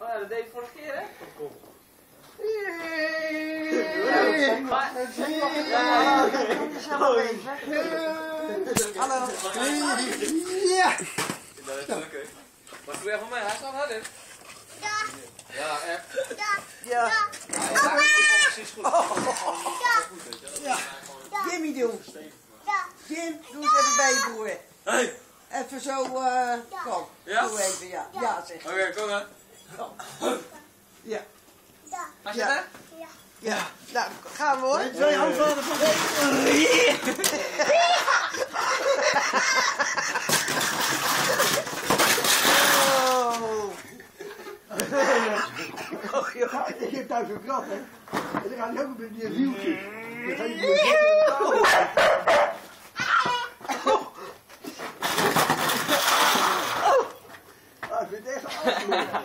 Oh ja, dat deed je vorige keer, hè? Kom. Hallo. Ja. Dat is oké. Maar doe jij van mij, hij staat harder. Ja. Ja, echt. Ja. Ja, precies goed. Ja. Jimmy doen. Jim, doe eens even bij je broer. Hey. Even zo, kom. Ja? Doe even, ja. Ja, zeg. Oké, kom dan. Ja. Ga zitten? Ja. Nou, gaan we hoor. Twee handvaten van Oh, joh. ik heb thuis een krat, hè. En dan gaat hij ook met die wieltje. Dan gaat hij ik vind het echt afgelopen.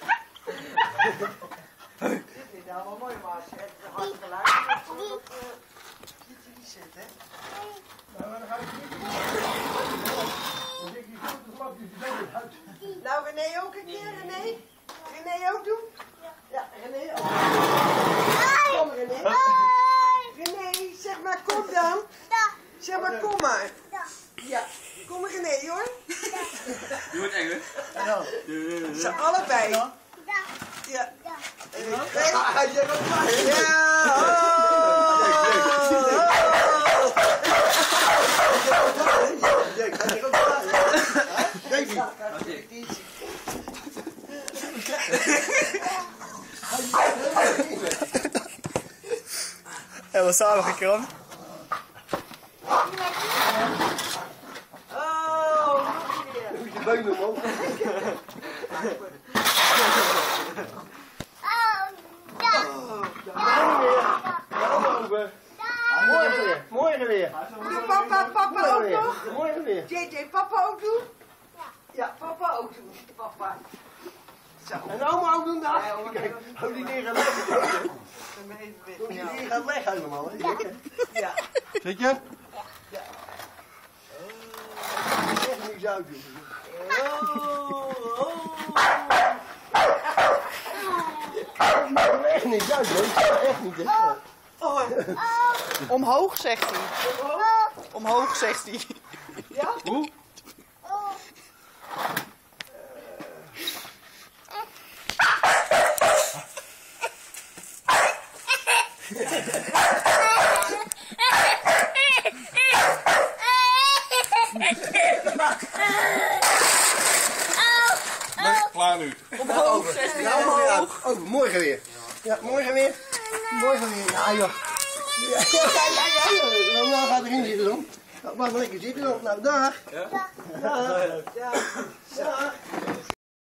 Dit is nou wel mooi, maar als je het hard geluid hebt, dan niet zitten. Nou, dan ga ik niet doen. Dan denk je, grote flap, die is uit. Nou, René ook een keer, René? René ook doen? Ja, René ook. Kom, René. René, zeg maar, kom dan. Zeg maar, kom maar. Ja, kom René, hoor. Doe het Engels. Ze allebei. Ja. Ja. Hij zegt ook maar, hè. Ja. Hij zegt ook maar, hè. Denk je? Hebben we samen gekramd? Oh, nog een keer. Moet je beunen, man. Morgen weer. Morgen weer. Doe papa ook nog? Morgen weer. JJ, papa ook doen? Ja, papa ook doen. Papa. Zo. En oma ook doen daar. Kijk, hou die neer en weg. Die neer gaat weg helemaal. Ja. Zit je? Ja. Echt niks uit. Echt niks uit, hoor. Echt niet, hè. Omhoog, zegt hij. Omhoog, zegt hij. Ja? Hoe? Klaar nu. Omhoog, zegt hij. Omhoog. Oh, morgen weer. Ja, morgen weer. Morgen weer. Ja, joh. Ja. Nou, gaat erin zitten dan. Nou, maar lekker zitten dan. Nou, dag. Ja? Dag. Ja. Dag.